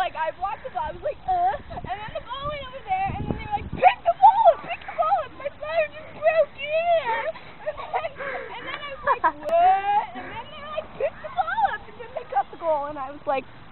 like, I watched the ball, I was like, and then the ball went over there, and then they were like, pick the ball up, my slider just broke here. And then I was like, what? And then they were like, pick the ball up, and then they got the goal, and I was like,